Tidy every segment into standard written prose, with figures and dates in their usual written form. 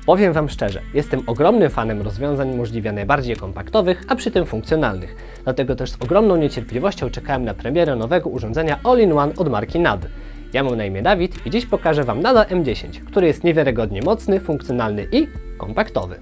Powiem Wam szczerze, jestem ogromnym fanem rozwiązań możliwie najbardziej kompaktowych, a przy tym funkcjonalnych. Dlatego też z ogromną niecierpliwością czekałem na premierę nowego urządzenia All-in-One od marki NAD. Ja mam na imię Dawid i dziś pokażę Wam NADa M10, który jest niewiarygodnie mocny, funkcjonalny i kompaktowy.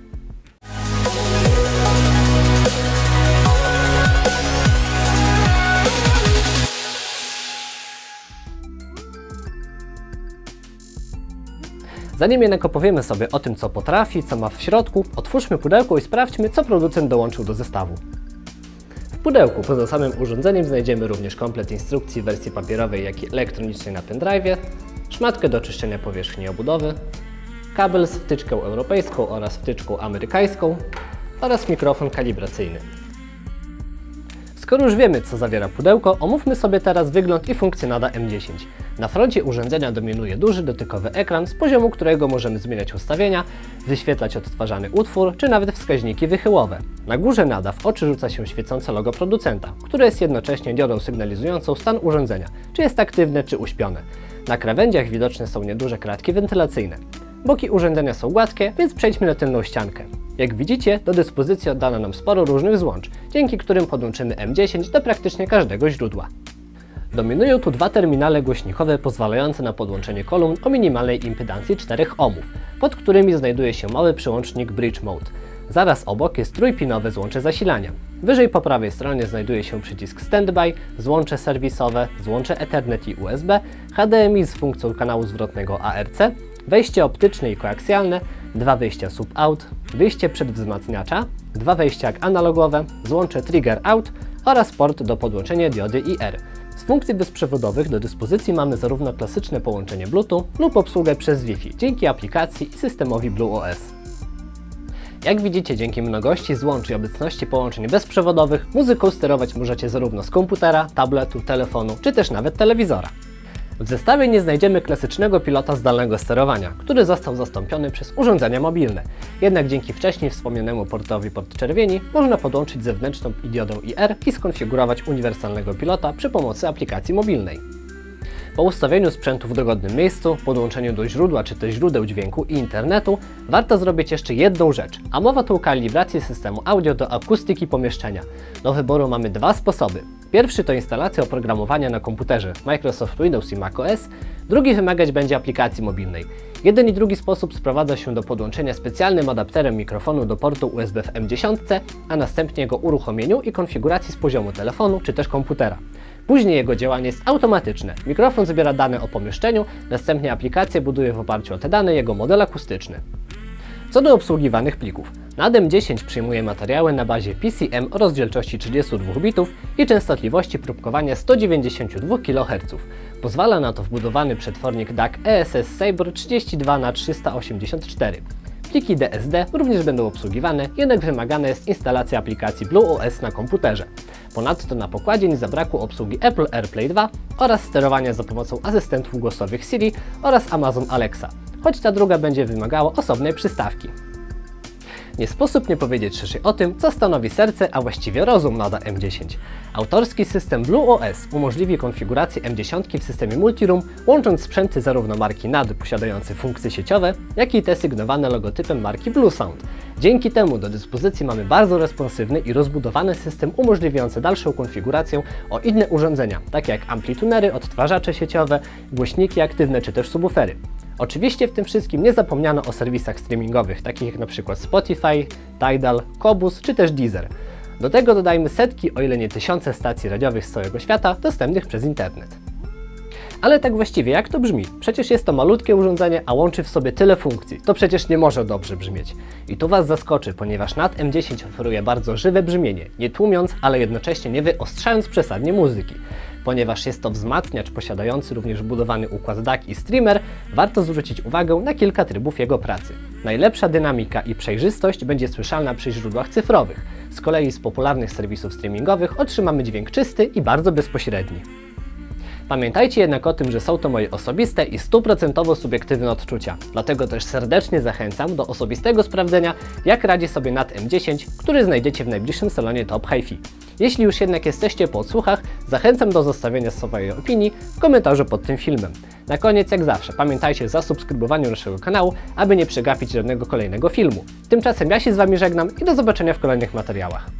Zanim jednak opowiemy sobie o tym, co potrafi, co ma w środku, otwórzmy pudełko i sprawdźmy, co producent dołączył do zestawu. W pudełku poza samym urządzeniem znajdziemy również komplet instrukcji w wersji papierowej, jak i elektronicznej na pendrive'ie, szmatkę do czyszczenia powierzchni obudowy, kabel z wtyczką europejską oraz wtyczką amerykańską oraz mikrofon kalibracyjny. Skoro już wiemy, co zawiera pudełko, omówmy sobie teraz wygląd i funkcję NADa M10. Na froncie urządzenia dominuje duży dotykowy ekran, z poziomu którego możemy zmieniać ustawienia, wyświetlać odtwarzany utwór, czy nawet wskaźniki wychyłowe. Na górze NADa w oczy rzuca się świecące logo producenta, które jest jednocześnie diodą sygnalizującą stan urządzenia, czy jest aktywne, czy uśpione. Na krawędziach widoczne są nieduże kratki wentylacyjne. Boki urządzenia są gładkie, więc przejdźmy na tylną ściankę. Jak widzicie, do dyspozycji oddano nam sporo różnych złącz, dzięki którym podłączymy M10 do praktycznie każdego źródła. Dominują tu dwa terminale głośnikowe pozwalające na podłączenie kolumn o minimalnej impedancji 4 ohmów, pod którymi znajduje się mały przełącznik Bridge Mode. Zaraz obok jest trójpinowe złącze zasilania. Wyżej po prawej stronie znajduje się przycisk Standby, złącze serwisowe, złącze Ethernet i USB, HDMI z funkcją kanału zwrotnego ARC, wejście optyczne i koaksjalne, dwa wyjścia sub-out, wyjście przedwzmacniacza, dwa wejścia analogowe, złącze Trigger Out oraz port do podłączenia diody IR. Z funkcji bezprzewodowych do dyspozycji mamy zarówno klasyczne połączenie Bluetooth lub obsługę przez Wi-Fi dzięki aplikacji i systemowi BlueOS. Jak widzicie, dzięki mnogości złącz i obecności połączeń bezprzewodowych muzyką sterować możecie zarówno z komputera, tabletu, telefonu czy też nawet telewizora. W zestawie nie znajdziemy klasycznego pilota zdalnego sterowania, który został zastąpiony przez urządzenia mobilne. Jednak dzięki wcześniej wspomnianemu portowi podczerwieni można podłączyć zewnętrzną diodę IR i skonfigurować uniwersalnego pilota przy pomocy aplikacji mobilnej. Po ustawieniu sprzętu w dogodnym miejscu, podłączeniu do źródła czy też źródeł dźwięku i internetu, warto zrobić jeszcze jedną rzecz, a mowa tu o kalibracji systemu audio do akustyki pomieszczenia. Do wyboru mamy dwa sposoby. Pierwszy to instalacja oprogramowania na komputerze Microsoft Windows i macOS, drugi wymagać będzie aplikacji mobilnej. Jeden i drugi sposób sprowadza się do podłączenia specjalnym adapterem mikrofonu do portu USB w M10, a następnie jego uruchomieniu i konfiguracji z poziomu telefonu czy też komputera. Później jego działanie jest automatyczne. Mikrofon zbiera dane o pomieszczeniu, następnie aplikację buduje w oparciu o te dane jego model akustyczny. Co do obsługiwanych plików. NAD M10 przyjmuje materiały na bazie PCM o rozdzielczości 32 bitów i częstotliwości próbkowania 192 kHz. Pozwala na to wbudowany przetwornik DAC ESS Sabre 32×384. Pliki DSD również będą obsługiwane, jednak wymagana jest instalacja aplikacji BlueOS na komputerze. Ponadto na pokładzie nie zabrakło obsługi Apple AirPlay 2 oraz sterowania za pomocą asystentów głosowych Siri oraz Amazon Alexa, choć ta druga będzie wymagała osobnej przystawki. Nie sposób nie powiedzieć szerzej o tym, co stanowi serce, a właściwie rozum NADa M10. Autorski system BlueOS umożliwi konfigurację M10 w systemie Multiroom, łącząc sprzęty zarówno marki NAD posiadające funkcje sieciowe, jak i te sygnowane logotypem marki Bluesound. Dzięki temu do dyspozycji mamy bardzo responsywny i rozbudowany system umożliwiający dalszą konfigurację o inne urządzenia, takie jak amplitunery, odtwarzacze sieciowe, głośniki aktywne czy też subwoofery. Oczywiście w tym wszystkim nie zapomniano o serwisach streamingowych, takich jak np. Spotify, Tidal, Qobuz czy też Deezer. Do tego dodajmy setki, o ile nie tysiące stacji radiowych z całego świata dostępnych przez internet. Ale tak właściwie jak to brzmi? Przecież jest to malutkie urządzenie, a łączy w sobie tyle funkcji. To przecież nie może dobrze brzmieć. I tu Was zaskoczy, ponieważ NAD M10 oferuje bardzo żywe brzmienie, nie tłumiąc, ale jednocześnie nie wyostrzając przesadnie muzyki. Ponieważ jest to wzmacniacz posiadający również wbudowany układ DAC i streamer, warto zwrócić uwagę na kilka trybów jego pracy. Najlepsza dynamika i przejrzystość będzie słyszalna przy źródłach cyfrowych. Z kolei z popularnych serwisów streamingowych otrzymamy dźwięk czysty i bardzo bezpośredni. Pamiętajcie jednak o tym, że są to moje osobiste i 100% subiektywne odczucia, dlatego też serdecznie zachęcam do osobistego sprawdzenia, jak radzi sobie NAT M10, który znajdziecie w najbliższym salonie Top Hi-Fi. Jeśli już jednak jesteście po odsłuchach, zachęcam do zostawienia swojej opinii w komentarzu pod tym filmem. Na koniec, jak zawsze, pamiętajcie o zasubskrybowaniu naszego kanału, aby nie przegapić żadnego kolejnego filmu. Tymczasem ja się z Wami żegnam i do zobaczenia w kolejnych materiałach.